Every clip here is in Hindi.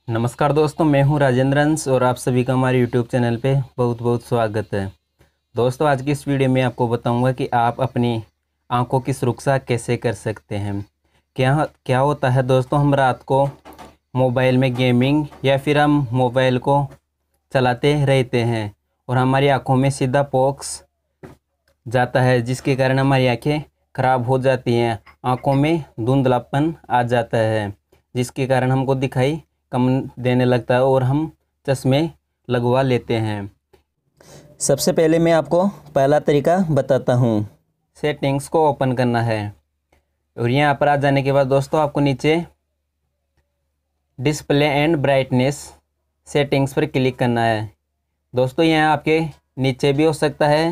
नमस्कार दोस्तों, मैं हूं राजेंद्र अंश और आप सभी का हमारे यूट्यूब चैनल पे बहुत बहुत स्वागत है। दोस्तों, आज की इस वीडियो में आपको बताऊंगा कि आप अपनी आंखों की सुरक्षा कैसे कर सकते हैं। क्या क्या होता है दोस्तों, हम रात को मोबाइल में गेमिंग या फिर हम मोबाइल को चलाते रहते हैं और हमारी आंखों में सीधा पॉक्स जाता है, जिसके कारण हमारी आंखें खराब हो जाती हैं। आंखों में धुंधलापन आ जाता है, जिसके कारण हमको दिखाई कम देने लगता है और हम चश्मे लगवा लेते हैं। सबसे पहले मैं आपको पहला तरीका बताता हूँ। सेटिंग्स को ओपन करना है और यहाँ पर आ जाने के बाद दोस्तों आपको नीचे डिस्प्ले एंड ब्राइटनेस सेटिंग्स पर क्लिक करना है। दोस्तों, यहाँ आपके नीचे भी हो सकता है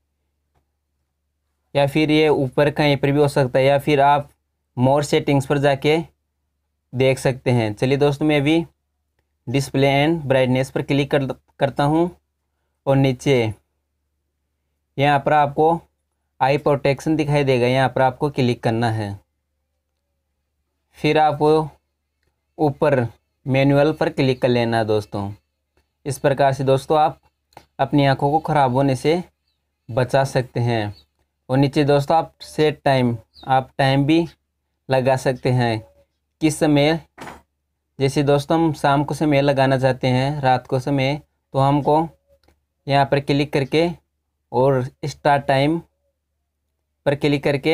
या फिर ये ऊपर कहीं पर भी हो सकता है, या फिर आप मोर सेटिंग्स पर जाके देख सकते हैं। चलिए दोस्तों, मैं अभी डिस्प्ले एंड ब्राइटनेस पर क्लिक करता हूं और नीचे यहाँ पर आपको आई प्रोटेक्शन दिखाई देगा, यहाँ पर आपको क्लिक करना है। फिर आपको ऊपर मैनुअल पर क्लिक कर लेना है दोस्तों। इस प्रकार से दोस्तों आप अपनी आंखों को ख़राब होने से बचा सकते हैं। और नीचे दोस्तों आप सेट टाइम, आप टाइम भी लगा सकते हैं किस समय। जैसे दोस्तों हम शाम को समय लगाना चाहते हैं, रात को समय, तो हमको यहाँ पर क्लिक करके और स्टार्ट टाइम पर क्लिक करके,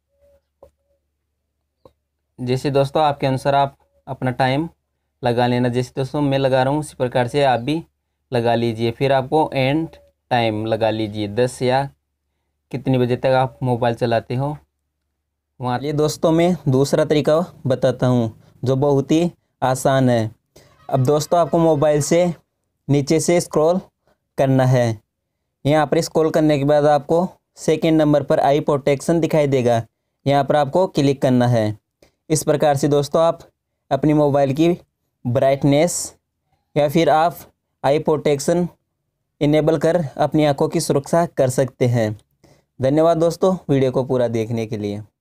जैसे दोस्तों आपके अनुसार आप अपना टाइम लगा लेना। जैसे दोस्तों मैं लगा रहा हूँ उसी प्रकार से आप भी लगा लीजिए। फिर आपको एंड टाइम लगा लीजिए, 10 या कितनी बजे तक आप मोबाइल चलाते हो वहाँ। ये दोस्तों मैं दूसरा तरीका बताता हूँ जो बहुत ही आसान है। अब दोस्तों आपको मोबाइल से नीचे से स्क्रॉल करना है। यहाँ पर स्क्रॉल करने के बाद आपको सेकंड नंबर पर आई प्रोटेक्शन दिखाई देगा, यहाँ पर आपको क्लिक करना है। इस प्रकार से दोस्तों आप अपनी मोबाइल की ब्राइटनेस या फिर आप आई प्रोटेक्शन इनेबल कर अपनी आंखों की सुरक्षा कर सकते हैं। धन्यवाद दोस्तों वीडियो को पूरा देखने के लिए।